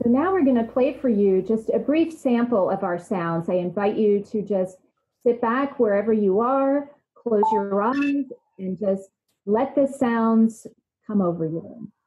So now we're going to play for you just a brief sample of our sounds. I invite you to just sit back wherever you are, close your eyes, and just let the sounds come over you.